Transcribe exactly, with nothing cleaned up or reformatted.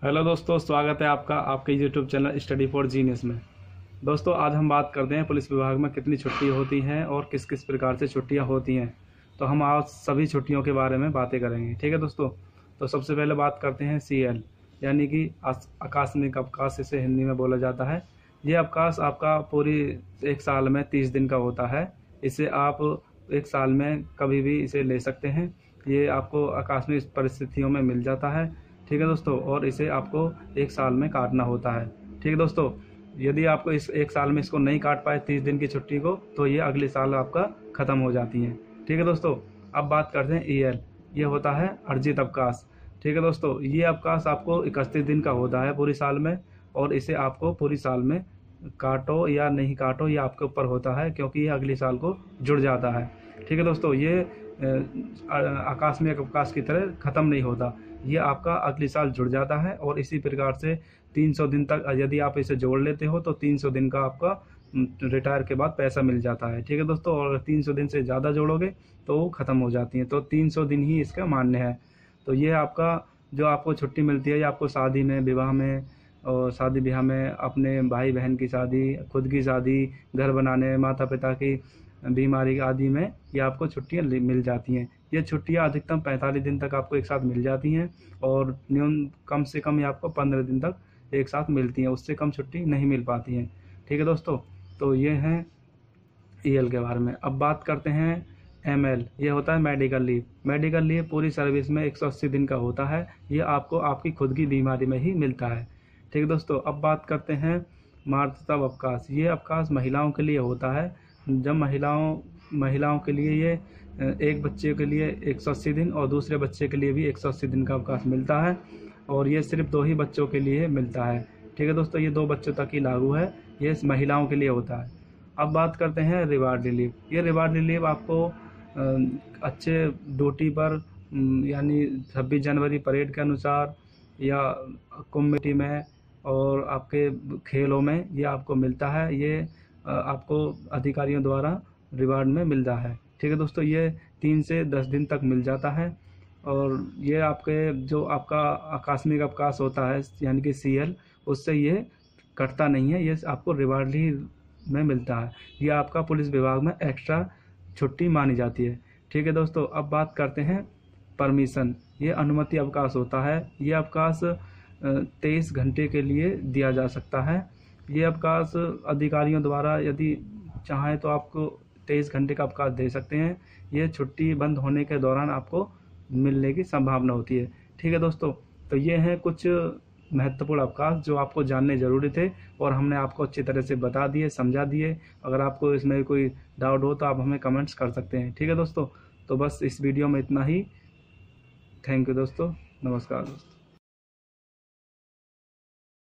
Hello दोस्तों, स्वागत है आपका आपके YouTube channel study for genius में। दोस्तों, आज हम बात करते हैं पुलिस विभाग में कितनी छुट्टी होती हैं और किस किस प्रकार से छुट्टियां होती हैं। तो हम आज सभी छुट्टियों के बारे में बातें करेंगे। ठीक है दोस्तों, तो सबसे पहले बात करते हैं सी एल यानी कि आकस्मिक अवकाश, इसे हिंदी में बोला जाता है। ये अवकाश आपका पूरी एक साल में तीस दिन का होता है। इसे आप एक साल में कभी भी इसे ले सकते हैं। ये आपको आकस्मिक परिस्थितियों में मिल जाता है। ठीक है दोस्तों, और इसे आपको एक साल में काटना होता है। ठीक है दोस्तों, यदि आपको इस एक साल में इसको नहीं काट पाए तीस दिन की छुट्टी को, तो ये अगले साल आपका ख़त्म हो जाती है। ठीक है दोस्तों, अब बात करते हैं ई एल। ये होता है अर्जित अवकाश। ठीक है दोस्तों, ये अवकाश आपको इकतीस दिन का होता है पूरी साल में, और इसे आपको पूरी साल में काटो या नहीं काटो ये आपके ऊपर होता है, क्योंकि ये अगले साल को जुड़ जाता है। ठीक है दोस्तों, ये आकस्मिक अवकाश की तरह ख़त्म नहीं होता, ये आपका अगले साल जुड़ जाता है। और इसी प्रकार से तीन सौ दिन तक यदि आप इसे जोड़ लेते हो तो तीन सौ दिन का आपका रिटायर के बाद पैसा मिल जाता है। ठीक है दोस्तों, और तीन सौ दिन से ज़्यादा जोड़ोगे तो वो ख़त्म हो जाती है। तो तीन सौ दिन ही इसका मान्य है। तो ये आपका जो आपको छुट्टी मिलती है, ये आपको शादी में, विवाह में और शादी ब्याह में, अपने भाई बहन की शादी, खुद की शादी, घर बनाने, माता पिता की बीमारी आदि में ये आपको छुट्टियाँ मिल जाती हैं। ये छुट्टियाँ अधिकतम पैंतालीस दिन तक आपको एक साथ मिल जाती हैं, और न्यून कम से कम ये आपको पंद्रह दिन तक एक साथ मिलती हैं। उससे कम छुट्टी नहीं मिल पाती हैं। ठीक है दोस्तों, तो ये हैं ई एल के बारे में। अब बात करते हैं एम एल। ये होता है मेडिकल लीव। मेडिकल लीव पूरी सर्विस में एक सौ अस्सी दिन का होता है। ये आपको आपकी खुद की बीमारी में ही मिलता है। ठीक है दोस्तों, अब बात करते हैं मातृत्व अवकाश। ये अवकाश महिलाओं के लिए होता है। जब महिलाओं महिलाओं के लिए ये एक बच्चे के लिए एक सौ अस्सी दिन और दूसरे बच्चे के लिए भी एक सौ अस्सी दिन का अवकाश मिलता है, और ये सिर्फ दो ही बच्चों के लिए मिलता है। ठीक है दोस्तों, ये दो बच्चों तक ही लागू है, ये महिलाओं के लिए होता है। अब बात करते हैं रिवार्ड रिलीव। ये रिवार्ड रिलीव आपको अच्छे ड्यूटी पर, यानी छब्बीस जनवरी परेड के अनुसार या कमेटी में और आपके खेलों में ये आपको मिलता है। ये आपको अधिकारियों द्वारा रिवार्ड में मिलता है। ठीक है दोस्तों, ये तीन से दस दिन तक मिल जाता है, और ये आपके जो आपका आकस्मिक अवकाश होता है यानी कि सी एल, उससे ये कटता नहीं है, ये आपको रिवार्ड ही में मिलता है। ये आपका पुलिस विभाग में एक्स्ट्रा छुट्टी मानी जाती है। ठीक है दोस्तों, अब बात करते हैं परमिशन। ये अनुमति अवकाश होता है। ये अवकाश तेईस घंटे के लिए दिया जा सकता है। ये अवकाश अधिकारियों द्वारा यदि चाहें तो आपको तेईस घंटे का अवकाश दे सकते हैं। ये छुट्टी बंद होने के दौरान आपको मिलने की संभावना होती है। ठीक है दोस्तों, तो ये हैं कुछ महत्वपूर्ण अवकाश जो आपको जानने जरूरी थे, और हमने आपको अच्छी तरह से बता दिए, समझा दिए। अगर आपको इसमें कोई डाउट हो तो आप हमें कमेंट्स कर सकते हैं। ठीक है दोस्तों, तो बस इस वीडियो में इतना ही। थैंक यू दोस्तों, नमस्कार दोस्तों।